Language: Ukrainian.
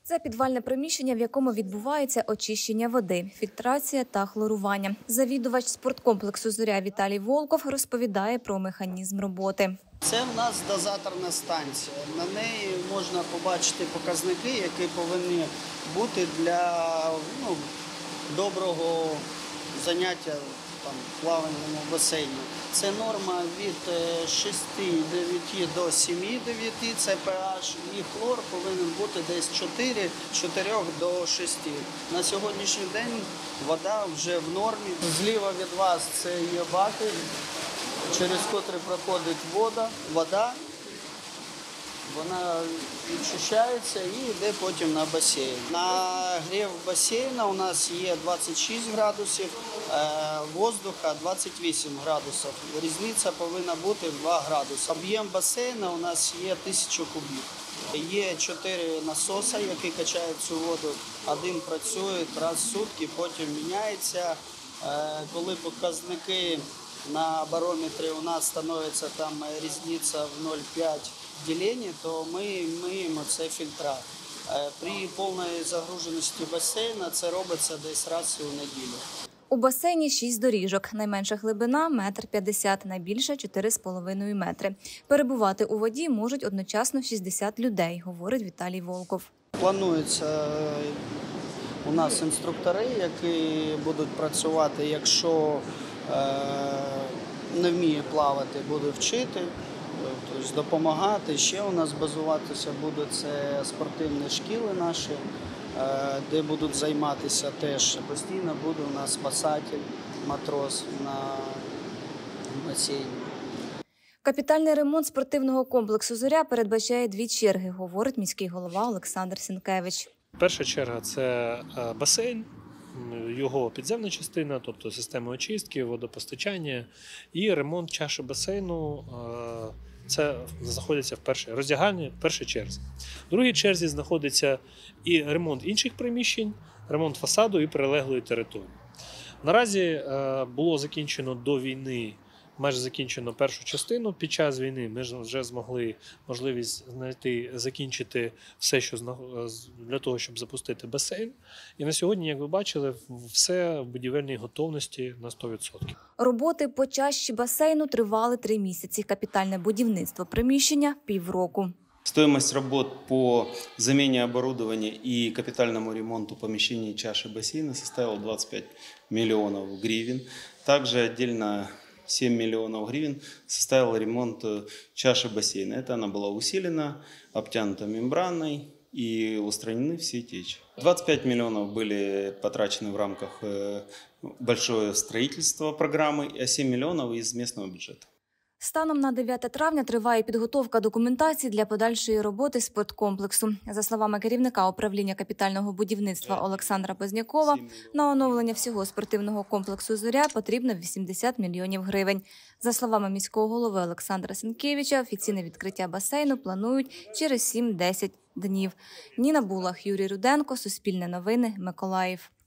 Це підвальне приміщення, в якому відбувається очищення води, фільтрація та хлорування. Завідувач спорткомплексу «Зоря» Віталій Волков розповідає про механізм роботи. Це в нас дозаторна станція. На неї можна побачити показники, які повинні бути для доброго заняття в плавальному басейні. Це норма від 6,9 до 7,9, це pH, і хлор повинен бути десь 4 до 6. На сьогоднішній день вода вже в нормі. Зліва від вас це є баки, через котрі проходить вода, вона відчищається і йде потім на басейн. Нагрів басейна у нас є 26 градусів, воздуха 28 градусів. Різниця повинна бути в 2 градуси. Об'єм басейну у нас є 1000 кубів. Є 4 насоси, які качають цю воду. Один працює раз в сутки, потім міняється. Коли показники на барометрі у нас становиться там різниця в 0,5 ділення, то ми миємо цей фільтрат. При повній загруженості басейну це робиться десь раз у неділю. У басейні 6 доріжок. Найменша глибина – 1,50 м, найбільша – 4,5 метри. Перебувати у воді можуть одночасно 60 людей, говорить Віталій Волков. Планується у нас інструктори, які будуть працювати, якщо не вміє плавати, буде вчити, тобто допомагати. Ще у нас базуватися буде це спортивні шкіли наші, де будуть займатися теж. Постійно буде у нас спасатель, матрос на басейні. Капітальний ремонт спортивного комплексу «Зоря» передбачає 2 черги, говорить міський голова Олександр Сінкевич. Перша черга – це басейн, його підземна частина, тобто система очистки, водопостачання і ремонт чаші басейну. Це знаходиться в роздягальні в першій черзі. В другій черзі знаходиться і ремонт інших приміщень, ремонт фасаду і прилеглої території. Наразі було закінчено до війни, майже закінчено першу частину. Під час війни ми вже змогли можливість закінчити все, що для того, щоб запустити басейн. І на сьогодні, як ви бачили, все в будівельній готовності на 100%. Роботи по чаші басейну тривали 3 місяці. Капітальне будівництво приміщення – півроку. Стоимость работ по замене оборудования и капитальному ремонту помещений чаши бассейна составила 25 миллионов гривен. Также отдельно 7 миллионов гривен составил ремонт чаши бассейна. Это она была усилена, обтянута мембраной и устранены все течи. 25 миллионов были потрачены в рамках большого строительства программы, а 7 миллионов из местного бюджета. Станом на 9 травня триває підготовка документації для подальшої роботи спорткомплексу. За словами керівника управління капітального будівництва Олександра Познякова, на оновлення всього спортивного комплексу «Зоря» потрібно 80 мільйонів гривень. За словами міського голови Олександра Сінкевича, офіційне відкриття басейну планують через 7-10 днів. Ніна Булах, Юрій Руденко, Суспільне новини, Миколаїв.